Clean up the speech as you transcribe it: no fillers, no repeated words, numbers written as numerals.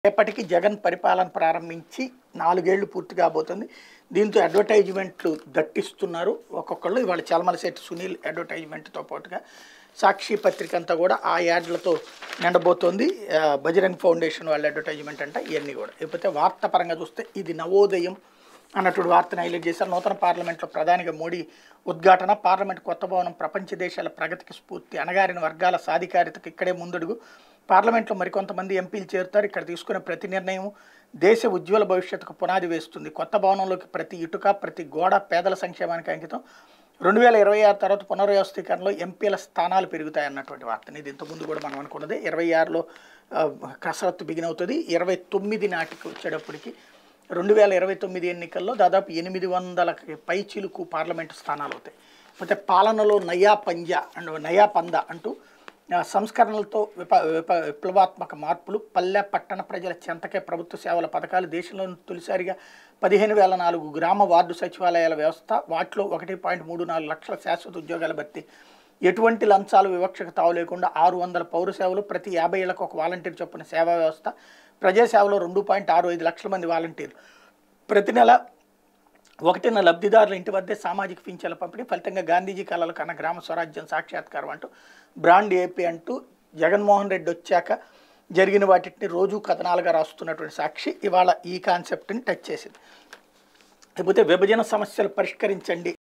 రేపటికి జగన్ పరిపాలన ప్రారంభించి 4 ఏళ్లు పూర్తి కాబోతుంది. దీంతో అడ్వర్టైజ్మెంట్లు దట్టిస్తున్నారు ఒక్కొక్కళ్ళు. ఇవాళ చలమలశెట్టి సునీల్ అడ్వర్టైజ్మెంట్తో పాటుగా సాక్షి పత్రిక అంతా కూడా ఆ యాడ్లతో నిండబోతోంది. బజరంగ్ ఫౌండేషన్ వాళ్ళ అడ్వర్టైజ్మెంట్ అంట ఇవన్నీ కూడా. లేకపోతే వార్తాపరంగా చూస్తే ఇది నవోదయం అన్నటువంటి వార్తను హైలైట్ చేశారు. నూతన పార్లమెంట్లో ప్రధానిగా మోడీ ఉద్ఘాటన, పార్లమెంట్ కొత్త భవనం ప్రపంచ దేశాల ప్రగతికి స్ఫూర్తి, అణగారిన వర్గాల సాధికారితకు ఇక్కడే ముందడుగు, పార్లమెంట్లో మరికొంతమంది ఎంపీలు చేరుతారు, ఇక్కడ తీసుకునే ప్రతి నిర్ణయం దేశ ఉజ్వల భవిష్యత్తుకు పునాది వేస్తుంది, కొత్త భవనంలోకి ప్రతి ఇటుక ప్రతి గోడ పేదల సంక్షేమానికి అంకితం, 2026 తర్వాత పునర్వ్యవస్థీకరణలో ఎంపీల స్థానాలు పెరుగుతాయన్నటువంటి వార్తని. ఇది ఇంతకుముందు కూడా మనం అనుకున్నది. 26లో కసరత్తు బిగిన్ అవుతుంది. 29 నాటికి వచ్చేటప్పటికి 2029 ఎన్నికల్లో దాదాపు 800 పైచిలుకు పార్లమెంటు స్థానాలు అవుతాయి. అయితే పాలనలో నయా పంద అంటూ సంస్కరణలతో విప్లవాత్మక మార్పులు, పల్లె పట్టణ ప్రజల చెంతకే ప్రభుత్వ సేవల పథకాలు, దేశంలో తొలిసారిగా 15,004 గ్రామ వార్డు సచివాలయాల వ్యవస్థ, వాటిలో 1.34 లక్షల శాశ్వత ఉద్యోగాల భర్తీ, ఎటువంటి లంచాలు వివక్షకు తావు లేకుండా 600 పౌర సేవలు, ప్రతి 50 ఏళ్లకు ఒక వాలంటీర్ చొప్పున సేవా వ్యవస్థ, ప్రజాసేవలో 2.65 లక్షల మంది వాలంటీర్లు, ప్రతి నెల 1 లబ్ధిదారుల ఇంటి వద్దే సామాజిక పింఛన్ల పంపిణీ, ఫలితంగా గాంధీజీ కళలు కన్న గ్రామ స్వరాజ్యం సాక్షాత్కారం అంటూ బ్రాండ్ ఏపీ అంటూ జగన్మోహన్ రెడ్డి వచ్చాక జరిగిన వాటిని రోజు కథనాలుగా రాస్తున్నటువంటి సాక్షి ఇవాళ ఈ కాన్సెప్ట్ని టచ్ చేసింది. లేకపోతే విభజన సమస్యలు పరిష్కరించండి